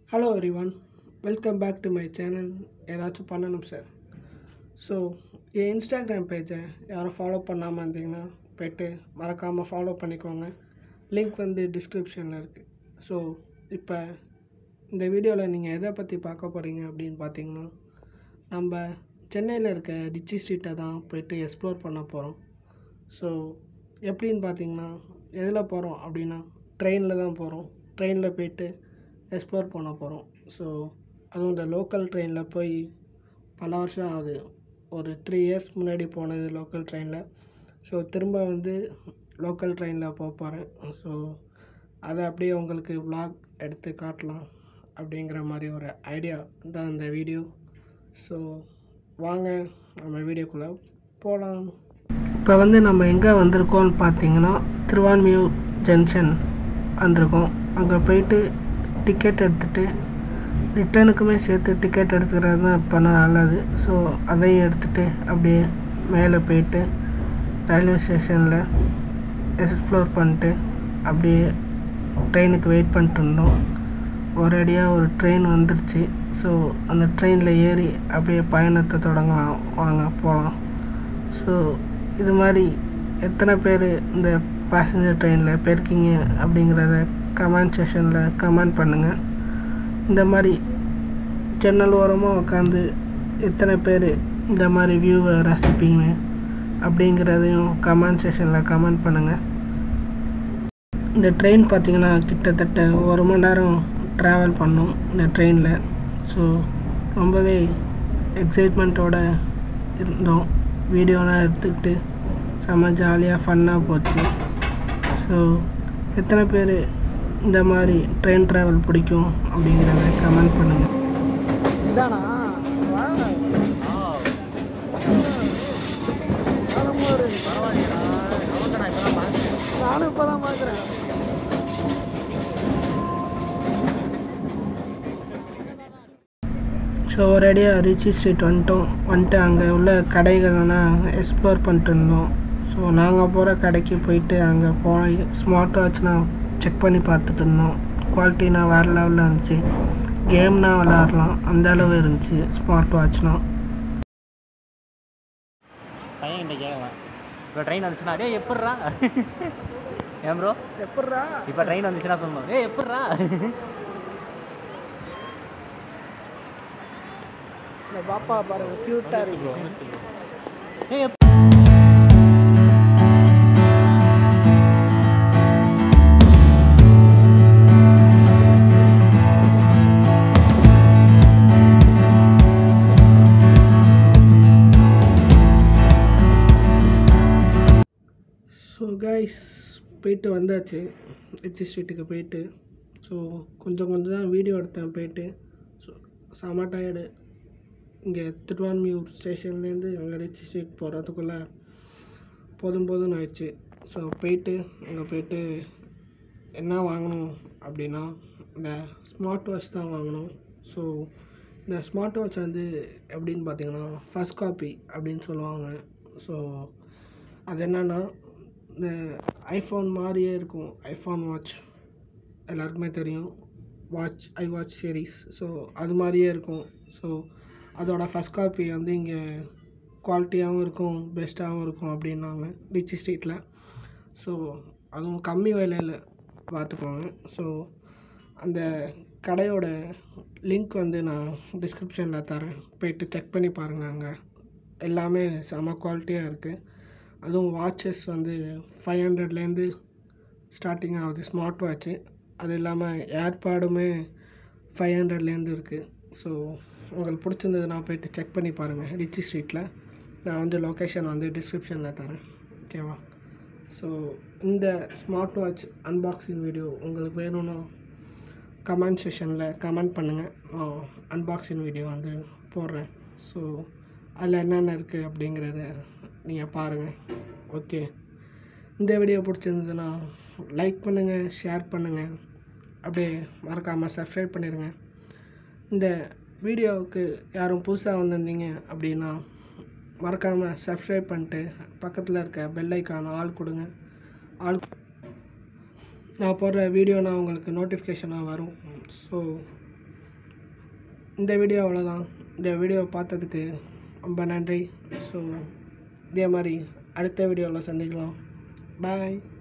Hello everyone, welcome back to my channel. ஏதாச்சும் பண்ணணும் sir. So என் Instagram பேஜை யாரும் ஃபாலோ பண்ணாமல் இருந்தீங்கன்னா போய்ட்டு மறக்காமல் ஃபாலோ பண்ணிக்கோங்க. லிங்க் வந்து டிஸ்கிரிப்ஷனில் இருக்குது. ஸோ இப்போ இந்த வீடியோவில் நீங்கள் எதை பற்றி பார்க்க போகிறீங்க அப்படின்னு பார்த்தீங்கன்னா, நம்ம சென்னையில் இருக்க ரிச்சி ஸ்ட்ரீட்டை தான் போய்ட்டு எக்ஸ்ப்ளோர் பண்ண போகிறோம். ஸோ எப்படின்னு பார்த்தீங்கன்னா, எதில் போகிறோம் அப்படின்னா ட்ரெயினில் தான் போகிறோம். ட்ரெயினில் போய்ட்டு எக்ஸ்ப்ளோர் பண்ண போகிறோம். ஸோ அதுவும் இந்த லோக்கல் ட்ரெயினில் போய் பல வருஷம் ஆகுது. ஒரு 3 இயர்ஸ் முன்னாடி போனது லோக்கல் ட்ரெயினில். ஸோ திரும்ப வந்து லோக்கல் ட்ரெயினில் போகிறேன். ஸோ அதை அப்படியே உங்களுக்கு vlog எடுத்து காட்டலாம் அப்படிங்கிற மாதிரி ஒரு ஐடியா தான் இந்த வீடியோ. ஸோ வாங்க நம்ம வீடியோக்குள்ளே போகலாம். இப்போ வந்து நம்ம எங்கே வந்திருக்கோம்னு பார்த்தீங்கன்னா, திருவான்மியூர் ஜங்ஷன் வந்திருக்கோம். அங்கே போயிட்டு டிக்கெட் எடுத்துகிட்டு ரிட்டர்னுக்குமே சேர்த்து டிக்கெட் எடுத்துக்கிறது தான் இப்போ நல்லது. ஸோ அதையும் எடுத்துகிட்டு அப்படியே மேலே போயிட்டு ரயில்வே ஸ்டேஷனில் எக்ஸ்ப்ளோர் பண்ணிட்டு அப்படியே ட்ரெயினுக்கு வெயிட் பண்ணிட்டு இருந்தோம். ஒரேடியாக ஒரு ட்ரெயின் வந்துருச்சு. ஸோ அந்த ட்ரெயினில் ஏறி அப்படியே பயணத்தை தொடங்கலாம். வாங்க போகலாம். ஸோ இது மாதிரி எத்தனை பேர் இந்த பேசஞ்சர் ட்ரெயினில் போயிருக்கீங்க அப்படிங்கிறத கமெண்ட் செஷனில் கமெண்ட் பண்ணுங்கள். இந்த மாதிரி ஜன்னல் ஓரமாக உட்காந்து எத்தனை பேர் இந்த மாதிரி வியூவை ரசிப்பீங்க அப்படிங்கிறதையும் கமெண்ட் செஷனில் கமெண்ட் பண்ணுங்கள். இந்த ட்ரெயின் பார்த்திங்கன்னா கிட்டத்தட்ட 1 மணி நேரம் ட்ராவல் பண்ணோம் இந்த ட்ரெயினில். ஸோ ரொம்பவே எக்ஸைட்மெண்ட்டோடு இருந்தோம். வீடியோலாம் எடுத்துக்கிட்டு செம்ம ஜாலியாக ஃபன்னாக போச்சு. ஸோ எத்தனை பேர் இந்த மாதிரி ட்ரெயின் ட்ராவல் பிடிக்கும் அப்படிங்கிறத கமெண்ட் பண்ணுங்கள். இதானா நானும் இப்போ தான் பார்க்குறேன். ஸோ ஒரேடியாக ரிச்சி ஸ்ட்ரீட் வந்துட்டு அங்கே உள்ள கடைகளெல்லாம் எக்ஸ்ப்ளோர் பண்ணிட்டு இருந்தோம். ஸோ நாங்கள் போகிற கடைக்கு போயிட்டு அங்கே போய் ஸ்மார்ட் வாட்ச்னால் செக் பண்ணி பார்த்துட்டு இருந்தோம். குவாலிட்டினா வேறு லெவலில் இருந்துச்சு. கேம்னால் விளாட்லாம் அந்த அளவு இருந்துச்சு ஸ்மார்ட் வாட்ச்னால். பையன் கிட்ட கேட்கலாம். இப்போ ட்ரெயின் வந்துச்சுன்னா டே எப்பட்றா ஏன் ப்ரோ எப்பட்றா இப்போ ட்ரெயின் வந்துச்சுன்னா சொல்லணும் ஏ எப்பட்றா. இந்த பாப்பா பாருங்க க்யூட்டாக இருக்கு. ஏ ஸோ கைஸ் போயிட்டு வந்தாச்சு ரிச்சி ஸ்ட்ரீட்டுக்கு போயிட்டு. ஸோ கொஞ்சம் தான் வீடியோ எடுத்தேன் போயிட்டு. ஸோ செம டயர்டு. இங்கே திருவான்மியூர் ஸ்டேஷன்லேருந்து அங்கே ரிச்சி ஸ்ட்ரீட் போகிறதுக்குள்ளே போதும்னு ஆயிடுச்சு. ஸோ போயிட்டு அங்கே போயிட்டு என்ன வாங்கணும் அப்படின்னா இந்த ஸ்மார்ட் வாட்ச் தான் வாங்கணும். ஸோ இந்த ஸ்மார்ட் வாட்ச் வந்து எப்படின்னு பார்த்தீங்கன்னா ஃபஸ்ட் காப்பி அப்படின்னு சொல்லுவாங்க. ஸோ அது என்னென்னா இந்த ஐஃபோன் மாதிரியே இருக்கும். ஐஃபோன் வாட்ச் எல்லாருக்குமே தெரியும். IWatch series. ஸோ அது மாதிரியே இருக்கும். ஸோ அதோட ஃபஸ்ட் காப்பி வந்து இங்கே குவாலிட்டியாகவும் இருக்கும், பெஸ்ட்டாகவும் இருக்கும் அப்படின்னாங்க ரிச்சி ஸ்ட்ரீட்டில். ஸோ அதுவும் கம்மி விலையில் பார்த்துக்கோங்க. ஸோ அந்த கடையோட லிங்க் வந்து நான் டிஸ்கிரிப்ஷனில் தரேன். போய்ட்டு செக் பண்ணி பாருங்கள். அங்கே எல்லாமே செம குவாலிட்டியாக இருக்குது. அதுவும் வாட்சஸ் வந்து 500லேருந்து ஸ்டார்டிங் ஆகுது ஸ்மார்ட் வாட்ச்சு. அது இல்லாமல் ஏர்பேடுமே 500லேருந்து இருக்குது. ஸோ உங்களுக்கு பிடிச்சிருந்ததுன்னா போய்ட்டு செக் பண்ணி பாருங்கள் ரிச்சி ஸ்ட்ரீட்டில். நான் வந்து லொக்கேஷன் வந்து டிஸ்கிரிப்ஷனில் தரேன். ஓகேவா? ஸோ இந்த ஸ்மார்ட் வாட்ச் அன்பாக்சிங் வீடியோ உங்களுக்கு வேணும்னா கமெண்ட் செஷனில் கமெண்ட் பண்ணுங்கள். அன்பாக்சிங் வீடியோ வந்து போடுறேன். ஸோ அதில் என்னென்ன இருக்குது அப்படிங்கிறத நீங்கள் பாருங்கள். ஓகே, இந்த வீடியோ பிடிச்சிருந்ததுன்னா லைக் பண்ணுங்கள், ஷேர் பண்ணுங்கள், அப்படியே மறக்காமல் சப்ஸ்கிரைப் பண்ணிடுங்க. இந்த வீடியோவுக்கு யாரும் புதுசாக வந்திருந்தீங்க அப்படின்னா மறக்காமல் சப்ஸ்கிரைப் பண்ணிட்டு பக்கத்தில் இருக்க பெல் ஐக்கான ஆல் கொடுங்க. நான் போடுற வீடியோனா உங்களுக்கு நோட்டிஃபிகேஷனாக வரும். ஸோ இந்த வீடியோ அவ்வளோதான். இந்த வீடியோ பார்த்ததுக்கு ரொம்ப நன்றி. ஸோ இதே மாதிரி அடுத்த வீடியோவில் சந்திக்கலாம். பாய்.